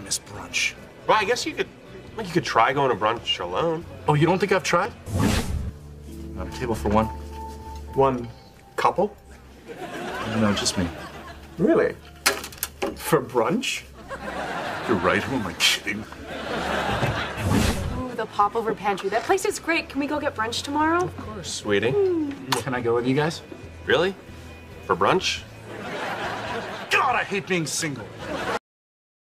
miss brunch. Well, I guess you could try going to brunch alone. Oh, you don't think I've tried? Table for one. One couple? No, just me. Really? For brunch? You're right. Who am I kidding? Ooh, the popover pantry. That place is great. Can we go get brunch tomorrow? Of course, sweetie. Can I go with you guys? Really? For brunch? God, I hate being single.